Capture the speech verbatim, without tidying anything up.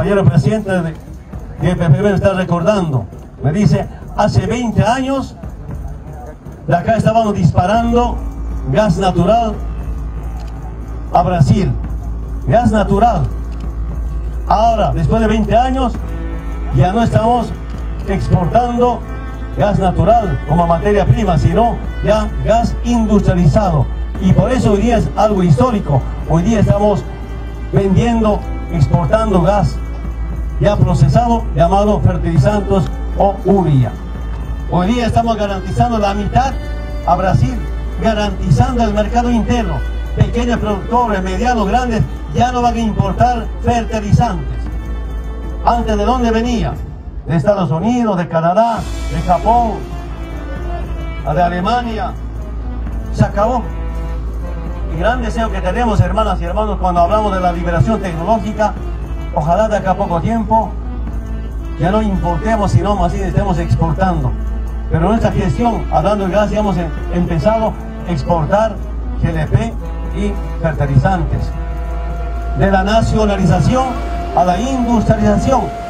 Ayer el presidente de, de P P B me está recordando, me dice, hace veinte años de acá estábamos disparando gas natural a Brasil, gas natural. Ahora, después de veinte años, ya no estamos exportando gas natural como materia prima, sino ya gas industrializado. Y por eso hoy día es algo histórico. Hoy día estamos vendiendo, exportando gas ya procesado, llamado fertilizantes o urea. Hoy día estamos garantizando la mitad a Brasil, garantizando el mercado interno. Pequeños productores, medianos, grandes, ya no van a importar fertilizantes. ¿Antes de dónde venía? De Estados Unidos, de Canadá, de Japón, de Alemania. Se acabó. Y gran deseo que tenemos, hermanas y hermanos, cuando hablamos de la liberación tecnológica, ojalá de acá a poco tiempo ya no importemos, sino más bien estemos exportando. Pero nuestra gestión, hablando de gas, ya hemos empezado a exportar G L P y fertilizantes. De la nacionalización a la industrialización.